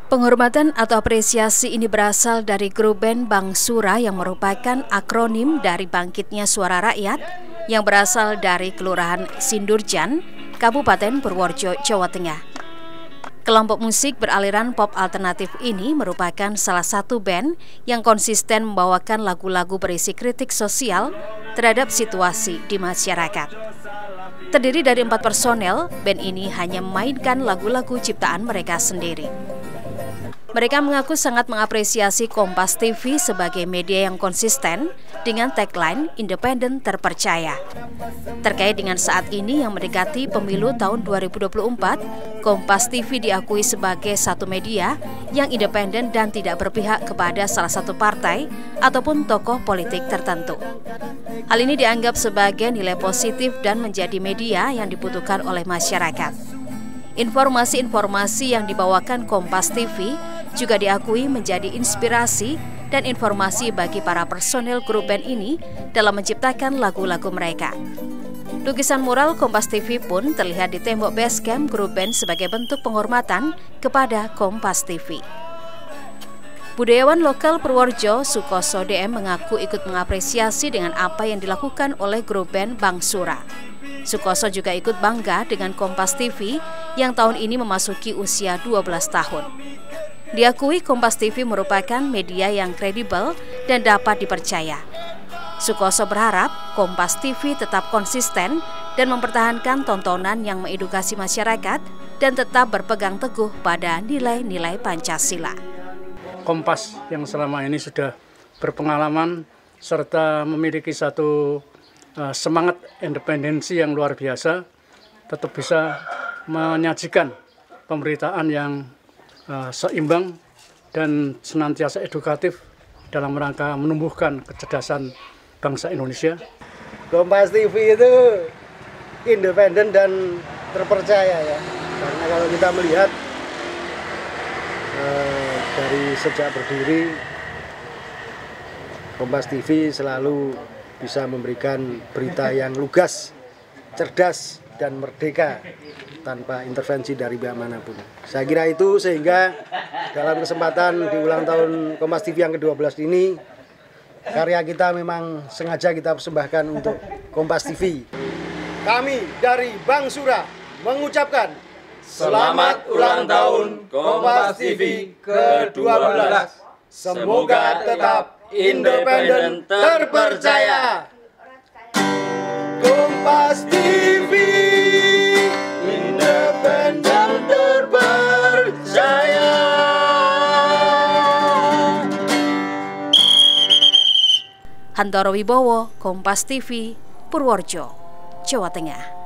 Penghormatan atau apresiasi ini berasal dari grup band Bangsura yang merupakan akronim dari Bangkitnya Suara Rakyat yang berasal dari Kelurahan Sindurjan, Kabupaten Purworejo, Jawa Tengah. Kelompok musik beraliran pop alternatif ini merupakan salah satu band yang konsisten membawakan lagu-lagu berisi kritik sosial terhadap situasi di masyarakat. Terdiri dari 4 personel, band ini hanya memainkan lagu-lagu ciptaan mereka sendiri. Mereka mengaku sangat mengapresiasi Kompas TV sebagai media yang konsisten dengan tagline independen terpercaya. Terkait dengan saat ini yang mendekati pemilu tahun 2024, Kompas TV diakui sebagai satu media yang independen dan tidak berpihak kepada salah satu partai ataupun tokoh politik tertentu. Hal ini dianggap sebagai nilai positif dan menjadi media yang dibutuhkan oleh masyarakat. Informasi-informasi yang dibawakan Kompas TV juga diakui menjadi inspirasi dan informasi bagi para personel grup band ini dalam menciptakan lagu-lagu mereka. Lukisan mural Kompas TV pun terlihat di tembok basecamp grup band sebagai bentuk penghormatan kepada Kompas TV. Budayawan lokal Purworejo, Sukoso DM, mengaku ikut mengapresiasi dengan apa yang dilakukan oleh grup band Bangsura. Sukoso juga ikut bangga dengan Kompas TV yang tahun ini memasuki usia 12 tahun. Diakui Kompas TV merupakan media yang kredibel dan dapat dipercaya. Sukoso berharap Kompas TV tetap konsisten dan mempertahankan tontonan yang mengedukasi masyarakat dan tetap berpegang teguh pada nilai-nilai Pancasila. Kompas yang selama ini sudah berpengalaman serta memiliki satu semangat independensi yang luar biasa, tetap bisa menyajikan pemberitaan yang seimbang dan senantiasa edukatif dalam rangka menumbuhkan kecerdasan bangsa Indonesia. Kompas TV itu independen dan terpercaya ya, karena kalau kita melihat dari sejak berdiri, Kompas TV selalu bisa memberikan berita yang lugas, cerdas, dan merdeka tanpa intervensi dari pihak manapun. Saya kira itu sehingga dalam kesempatan di ulang tahun Kompas TV yang ke-12 ini, karya kita memang sengaja kita persembahkan untuk Kompas TV. Kami dari Bangsura mengucapkan selamat ulang tahun Kompas TV ke-12. Semoga tetap independen terpercaya. Kompas TV independen terpercaya. Hantoro Wibowo, Kompas TV, Purworejo, Jawa Tengah.